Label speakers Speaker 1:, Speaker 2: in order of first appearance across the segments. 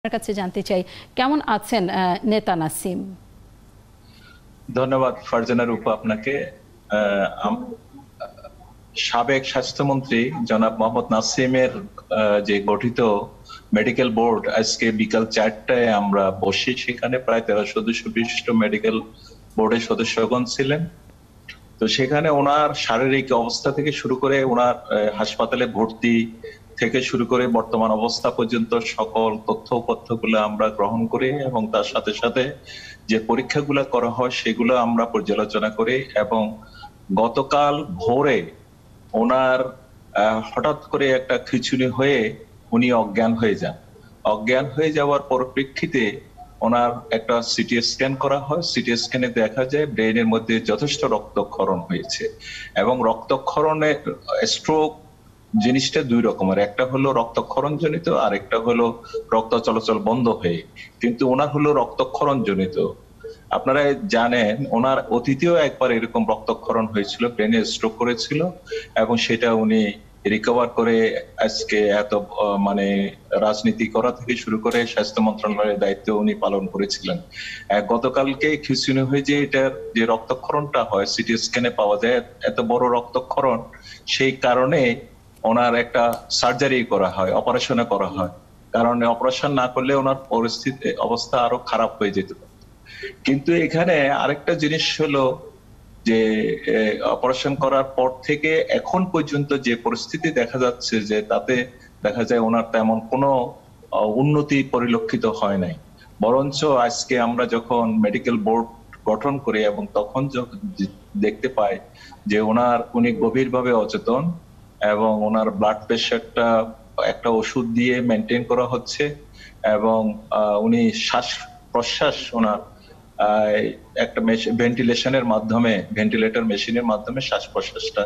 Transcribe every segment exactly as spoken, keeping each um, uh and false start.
Speaker 1: আপনার কাছে জানতে চাই কেমন আছেন নেতা নাসিম?
Speaker 2: ধন্যবাদ ফারজানা রূপা আপনাকে। সাবেক স্বাস্থ্যমন্ত্রী জনাব মোহাম্মদ নাসিমের যে গঠিত মেডিকেল বোর্ড আজকে বিকাল চারটায় আমরা বসি, সেখানে প্রায় তেরো সদস্য বিশিষ্ট মেডিকেল বোর্ডের সদস্যগণ ছিলেন। তো সেখানে ওনার শারীরিক অবস্থা থেকে শুরু করে ওনার হাসপাতালে ভর্তি থেকে শুরু করে বর্তমান অবস্থা পর্যন্ত সকল তথ্য তথ্যগুলো আমরা গ্রহণ করি এবং তার সাথে সাথে যে পরীক্ষাগুলো করা হয় সেগুলো আমরা পর্যালোচনা করি। এবং গতকাল ভোরে ওনার হঠাৎ করে একটা খিঁচুনি হয়ে উনি অজ্ঞান হয়ে যান। অজ্ঞান হয়ে যাওয়ার পরিপ্রেক্ষিতে ওনার একটা সিটি স্ক্যান করা হয়। সিটি স্ক্যানে দেখা যায় ব্রেনের মধ্যে যথেষ্ট রক্তক্ষরণ হয়েছে এবং রক্তক্ষরণের স্ট্রোক জিনিসটা দুই রকমের, একটা হলো রক্তক্ষরণ জনিত আর একটা হলো রক্ত চলাচল বন্ধ হয়ে, কিন্তু ওনার হলো রক্তক্ষরণ জনিত। আপনারা জানেন ওনার অতীতেও একবার এরকম রক্তক্ষরণ হয়েছিল, ব্রেনে স্ট্রোক করেছিল এবং সেটা উনি রিকভার করে আজকে এত মানে রাজনীতি করা থেকে শুরু করে স্বাস্থ্য মন্ত্রণালয়ের দায়িত্ব উনি পালন করেছিলেন। গতকালকে খিঁচুনি হয়ে যে এটার যে রক্তক্ষরণটা হয় সিটি স্ক্যানে পাওয়া যায় এত বড় রক্তক্ষরণ, সেই কারণে ওনার একটা সার্জারি করা হয়, অপারেশনে করা হয়, কারণ অপারেশন না করলে ওনার পরিস্থিতি অবস্থা আরো খারাপ হয়ে যেত। কিন্তু এখানে আরেকটা জিনিস হলো যে অপারেশন করার পর থেকে এখন পর্যন্ত যে পরিস্থিতি দেখা যাচ্ছে যে তাতে দেখা যায় ওনার তেমন কোনো উন্নতি পরিলক্ষিত হয় নাই। বরঞ্চ আজকে আমরা যখন মেডিকেল বোর্ড গঠন করি এবং তখন দেখতে পাই যে ওনার উনি গভীরভাবে অচেতন এবং ওনার ব্লাড প্রেশারটা একটা ওষুধ দিয়ে মেনটেন করা হচ্ছে এবং উনি শ্বাস প্রশ্বাস ওনার একটা ভেন্টিলেশনের মাধ্যমে ভেন্টিলেটর মেশিনের মাধ্যমে শ্বাস প্রশ্বাসটা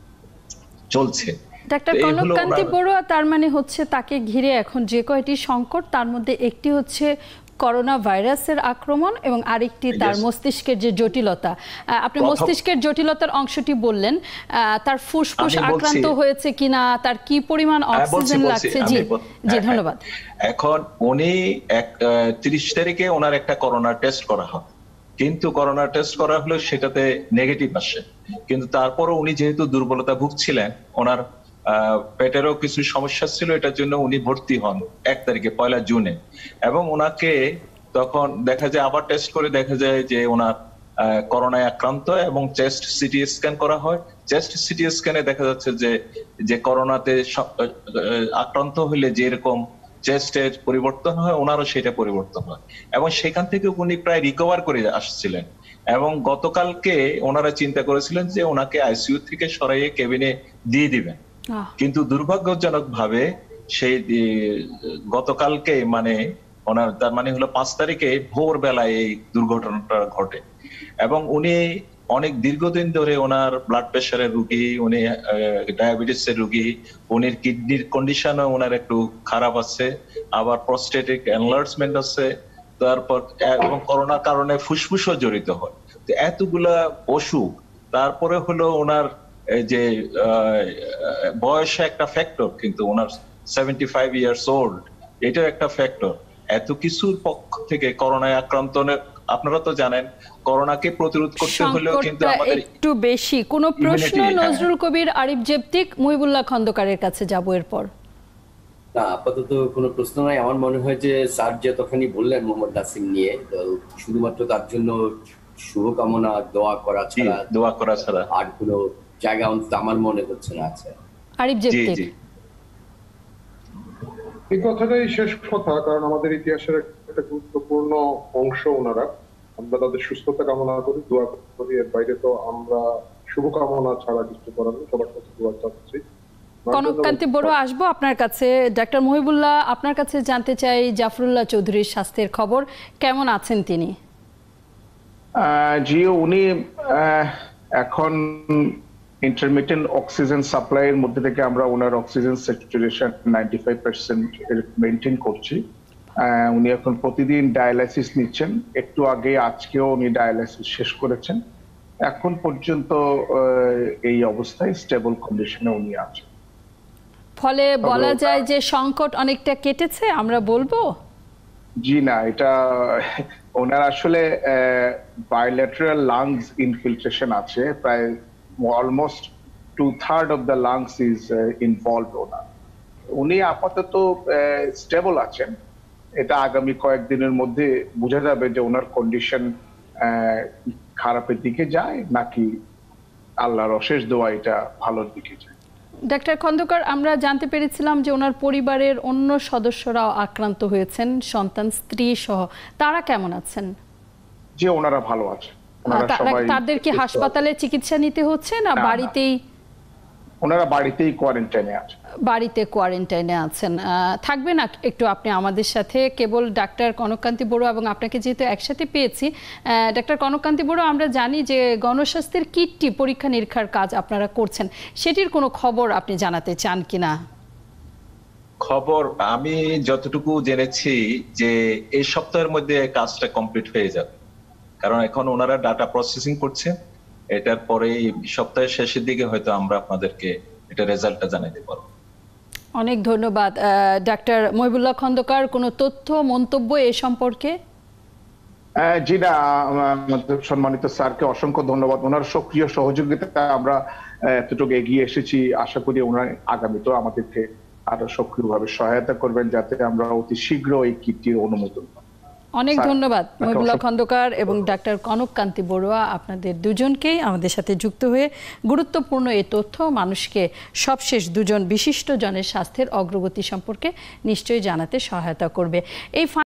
Speaker 2: চলছে।
Speaker 1: ডাক্তার কনককান্তি বড়ুয়া, তার মানে হচ্ছে তাকে ঘিরে এখন যে কয়টি সংকট তার মধ্যে একটি হচ্ছে করোনা ভাইরাসের আক্রমণ এবং আরেকটি তার মস্তিষ্কের যে জটিলতা। আপনি মস্তিষ্কের জটিলতার অংশটি বললেন, তার ফুসফুস আক্রান্ত হয়েছে কিনা, তার কি পরিমাণ অক্সিজেন লাগছে? জি জি ধন্যবাদ।
Speaker 2: এখন উনি তিরিশ তারিখে ওনার একটা করোনা টেস্ট করা হয়, কিন্তু করোনা টেস্ট করা হলো সেটাতে নেগেটিভ আসে, কিন্তু তারপরও উনি যেহেতু দুর্বলতা ভুগছিলেন, ওনার পেটেরও কিছু সমস্যা ছিল, এটার জন্য উনি ভর্তি হন এক তারিখে পয়লা জুনে এবং ওনাকে তখন দেখা যায় আবার টেস্ট করে দেখা যায় যে ওনার করোনায় আক্রান্ত এবং চেস্ট সিটি স্ক্যান করা হয়। চেস্ট সিটি স্ক্যানে দেখা যাচ্ছে যে যে করোনাতে আক্রান্ত হলে যেরকম চেস্টের পরিবর্তন হয় ওনারও সেটা পরিবর্তন হয় এবং সেখান থেকে উনি প্রায় রিকভার করে আসছিলেন এবং গতকালকে ওনারা চিন্তা করেছিলেন যে ওনাকে আইসিইউ থেকে সরাইয়ে কেবিনে দিয়ে দিবেন, কিন্তু দুর্ভাগ্যজনক ভাবে সেই গতকালকে মানে ওনার তার মানে হলো পাঁচ তারিখে ভোর বেলায় এই দুর্ঘটনাটা ঘটে এবং উনি অনেক দীর্ঘদিন ধরে ওনার ব্লাড প্রেশারের রুগী, উনি ডায়াবেটিসের রুগী, উনির কিডনির কন্ডিশনও ওনার একটু খারাপ আছে, আবার প্রস্টেটিক এনলার্জমেন্ট আছে, তারপর এবং করোনার কারণে ফুসফুসও জড়িত হয়। তো এতগুলা অসুখ, তারপরে হলো ওনার যে বয়স একটা ফ্যাক্টর, কিন্তু ওনার সেভেন্টি ফাইভ ইয়ার্স ওল্ড, এটাও একটা ফ্যাক্টর। এত কিছুর পক্ষ থেকে করোনায় আক্রান্ত, আপনারা তো জানেন করোনাকে প্রতিরোধ করতে হলেও কিন্তু আমাদের
Speaker 1: একটু বেশি কোনো প্রশ্ন নজরুল কবির, আরিফ জেবতিক, মুহিবুল্লাহ খন্দকারের কাছে যাব এরপর।
Speaker 3: না, আপাতত কোনো প্রশ্ন নাই। আমার মনে হয় যে স্যার যতখানি বললেন মোহাম্মদ নাসিম নিয়ে, শুধুমাত্র তার জন্য শুভকামনা দোয়া করা ছাড়া
Speaker 2: দোয়া করা ছাড়া
Speaker 3: আর কোনো জায়গা অন্তত আমার মনে হচ্ছে না আছে।
Speaker 1: আরিফ জেবতিক,
Speaker 4: এই কথাটাই শেষ কথা, কারণ আমাদের ইতিহাসের একটা গুরুত্বপূর্ণ অংশ ওনারা। আমরা তাদের সুস্থতা কামনা করি, দোয়া করি, এর বাইরে তো আমরা শুভকামনা ছাড়া কিছু করার নেই। সবার কাছে দোয়া চাচ্ছি।
Speaker 1: কনককান্তি বড়ুয়া, আসবো আপনার কাছে। ডাক্তার মুহিবুল্লাহ, আপনার কাছে জানতে চাই জাফরুল্লাহ চৌধুরীর স্বাস্থ্যের খবর, কেমন আছেন তিনি?
Speaker 5: জি, উনি এখন ইন্টারমিটেন্ট অক্সিজেন সাপ্লাইয়ের মধ্যে থেকে আমরা ওনার oxygen saturation ninety five percent maintain করছি। উনি এখন প্রতিদিন ডায়ালাইসিস নিচ্ছেন, একটু আগে আজকেও উনি ডায়ালাইসিস শেষ করেছেন। এখন পর্যন্ত এই অবস্থায় স্টেবল কন্ডিশনে উনি আছেন।
Speaker 1: ফলে বলা যায় যে সংকট অনেকটা কেটেছে আমরা বলবো।
Speaker 5: জি না, এটা ওনার আসলে বাইলেটারাল লাংস ইনফিলট্রেশন আছে, প্রায় almost two third of the lungs is involve ওনার। উনি আপাতত স্টেবল আছেন, এটা আগামী কয়েকদিনের মধ্যে বোঝা যাবে যে ওনার কন্ডিশন খারাপের দিকে যায় নাকি আল্লাহর অশেষ দোয়া এটা ভালোর দিকে যায়।
Speaker 1: ডাক্তার খন্দকার, আমরা জানতে পেরেছিলাম যে ওনার পরিবারের অন্য সদস্যরাও আক্রান্ত হয়েছেন, সন্তান, স্ত্রী সহ, তারা কেমন আছেন?
Speaker 5: যে ওনারা ভালো আছে, ওনারা
Speaker 1: তা-
Speaker 5: সবাই
Speaker 1: তাদের কি হাসপাতালে চিকিৎসা নিতে হচ্ছে না
Speaker 5: না, না।
Speaker 1: বাড়িতেই?
Speaker 5: ওনারা বাড়িতেই কোয়ারেন্টাইনে আছে।
Speaker 1: বাড়িতে কোয়ারেন্টাইনে আছেন। আহ, থাকবেন না একটু আপনি আমাদের সাথে, কেবল ডাক্তার কনককান্তি বড়ুয়া এবং আপনাকে যেহেতু একসাথে পেয়েছি, আহ, ডাক্তার কনককান্তি বড়ুয়া, আমরা জানি যে গণস্বাস্থ্যের কিটটি পরীক্ষা নিরীক্ষার কাজ আপনারা করছেন, সেটির কোনো খবর আপনি জানাতে চান কিনা?
Speaker 2: খবর আমি যতটুকু জেনেছি যে এই সপ্তাহের মধ্যে কাজটা কমপ্লিট হয়ে যাবে, কারণ এখন ওনারা ডাটা প্রসেসিং করছে। এটার পরে সপ্তাহের শেষের দিকে হয়তো আমরা আপনাদেরকে এটা রেজাল্টটা জানাতে পারবো।
Speaker 1: অনেক ধন্যবাদ। আহ, ডাক্তার মহিবুল্লাহ খন্দকার, কোনো তথ্য মন্তব্য এ সম্পর্কে?
Speaker 5: আহ, জি না, আমাদের সম্মানিত স্যারকে অসংখ্য ধন্যবাদ। ওনার সক্রিয় সহযোগিতা আমরা আহ, এতটুকু এগিয়ে এসেছি। আশা করি ওনার আগামীতেও আমাদেরকে আরো সক্রিয়ভাবে সহায়তা করবেন যাতে আমরা অতি শীঘ্র এই কিটটির অনুমোদন পাই।
Speaker 1: অনেক
Speaker 5: স্যার,
Speaker 1: ধন্যবাদ
Speaker 5: আপনাকে
Speaker 1: মহিবুল্লাহ
Speaker 5: অসংখ্য-
Speaker 1: খন্দকার এবং ডাক্তার কনককান্তি বড়ুয়া, আপনাদের দুজনকেই আমাদের সাথে যুক্ত হয়ে গুরুত্বপূর্ণ এই তথ্য মানুষকে সবশেষ দুজন বিশিষ্ট জনের স্বাস্থ্যের অগ্রগতি সম্পর্কে নিশ্চয়ই জানাতে সহায়তা করবে। এই